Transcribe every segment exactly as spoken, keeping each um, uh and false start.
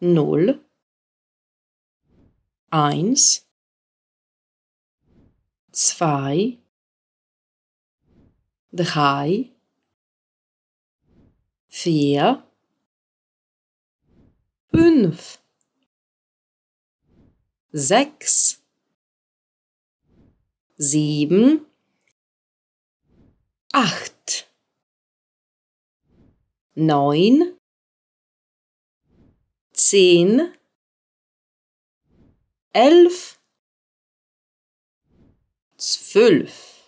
null, eins, zwei, drei, vier, fünf, sechs, sieben, acht, neun, zehn, elf, zwölf,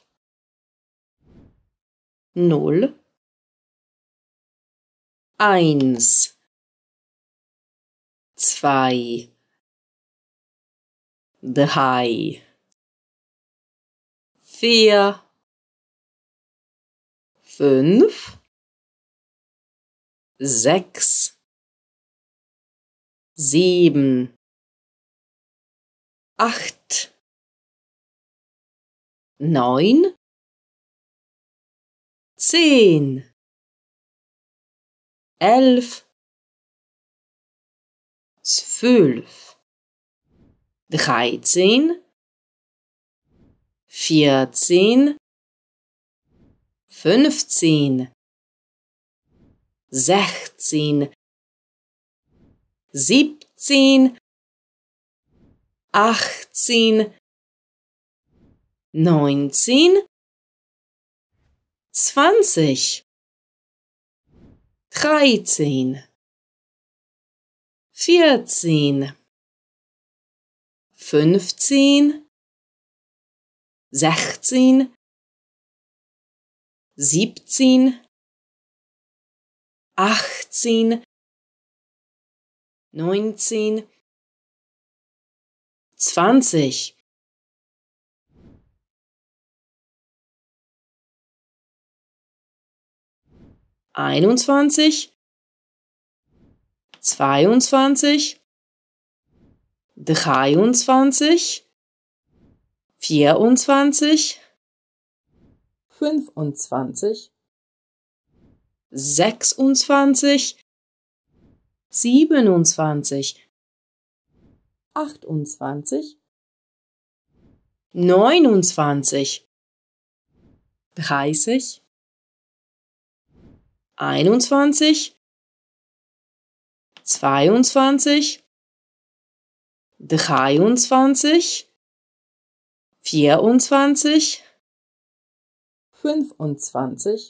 null, eins, zwei, drei, vier, fünf, sechs, sieben, acht, neun, zehn, elf, zwölf, dreizehn, vierzehn, fünfzehn, sechzehn, siebzehn, achtzehn, neunzehn, zwanzig, dreizehn, vierzehn, fünfzehn, sechzehn, siebzehn, achtzehn, neunzehn, zwanzig, einundzwanzig, zweiundzwanzig, dreiundzwanzig, vierundzwanzig, fünfundzwanzig, sechsundzwanzig, siebenundzwanzig, achtundzwanzig, neunundzwanzig, dreißig, einundzwanzig, zweiundzwanzig, dreiundzwanzig, vierundzwanzig, fünfundzwanzig,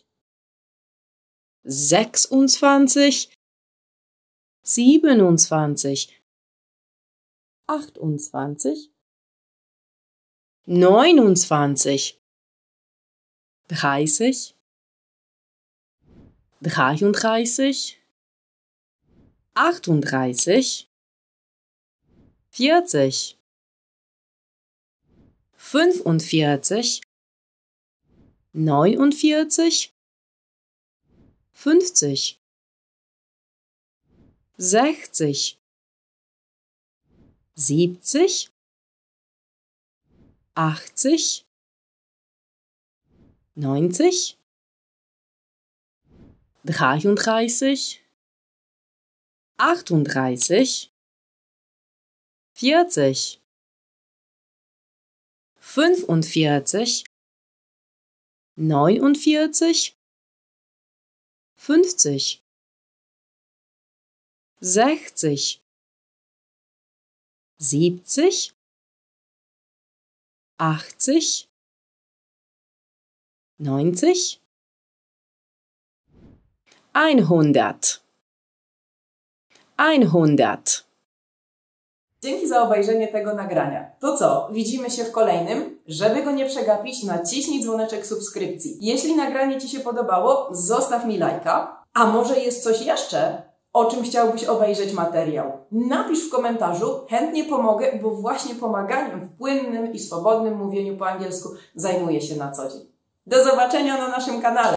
sechsundzwanzig, siebenundzwanzig, achtundzwanzig, neunundzwanzig, dreißig, dreiunddreißig, achtunddreißig, vierzig, fünfundvierzig, neunundvierzig, fünfzig, sechzig, siebzig, achtzig, neunzig, dreiunddreißig, achtunddreißig, vierzig, fünfundvierzig, neunundvierzig, fünfzig, sechzig, siebzig, achtzig, neunzig, einhundert, einhundert. Dzięki za obejrzenie tego nagrania. To co? Widzimy się w kolejnym. Żeby go nie przegapić, naciśnij dzwoneczek subskrypcji. Jeśli nagranie Ci się podobało, zostaw mi lajka. A może jest coś jeszcze, o czym chciałbyś obejrzeć materiał? Napisz w komentarzu, chętnie pomogę, bo właśnie pomaganiem w płynnym i swobodnym mówieniu po angielsku zajmuję się na co dzień. Do zobaczenia na naszym kanale.